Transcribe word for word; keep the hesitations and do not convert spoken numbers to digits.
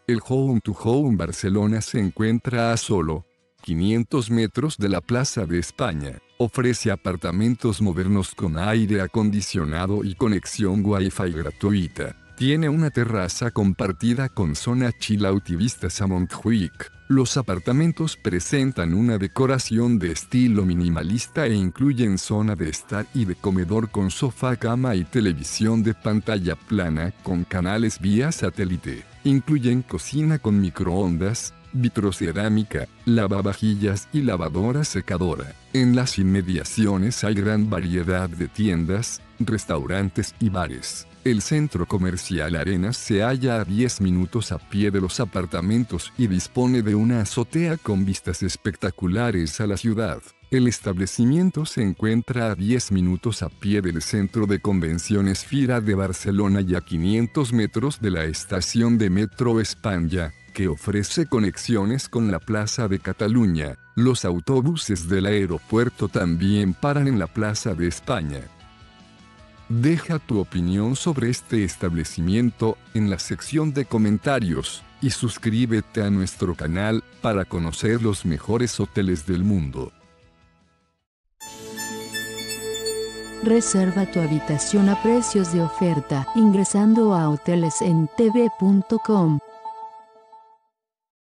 El Home to Home Barcelona se encuentra a solo quinientos metros de la Plaza de España. Ofrece apartamentos modernos con aire acondicionado y conexión Wi-Fi gratuita. Tiene una terraza compartida con zona chill out y vistas a Montjuic. Los apartamentos presentan una decoración de estilo minimalista e incluyen zona de estar y de comedor con sofá, cama y televisión de pantalla plana con canales vía satélite. Incluyen cocina con microondas, vitrocerámica, lavavajillas y lavadora secadora. En las inmediaciones hay gran variedad de tiendas, restaurantes y bares. El centro comercial Arenas se halla a diez minutos a pie de los apartamentos y dispone de una azotea con vistas espectaculares a la ciudad. El establecimiento se encuentra a diez minutos a pie del Centro de Convenciones Fira de Barcelona y a quinientos metros de la estación de Metro España, que ofrece conexiones con la Plaza de Cataluña. Los autobuses del aeropuerto también paran en la Plaza de España. Deja tu opinión sobre este establecimiento en la sección de comentarios y suscríbete a nuestro canal para conocer los mejores hoteles del mundo. Reserva tu habitación a precios de oferta ingresando a hoteles en t v punto com.